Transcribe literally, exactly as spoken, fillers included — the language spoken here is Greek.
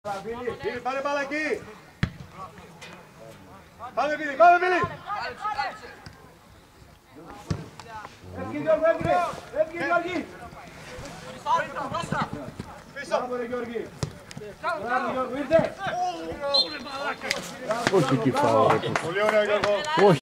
Φίλοι, πάνε μπάλα εκεί! Πάμε Φίλοι, πάμε Φίλοι! Έφυγε Γιώργο, έφυγε! Έφυγε Γιώργη! Πίσω! Μπράβο ρε Γιώργη! Μπράβο Γιώργο, ήρθε! Όχι εκεί φάω. Πολύ ωραία Γιώργο!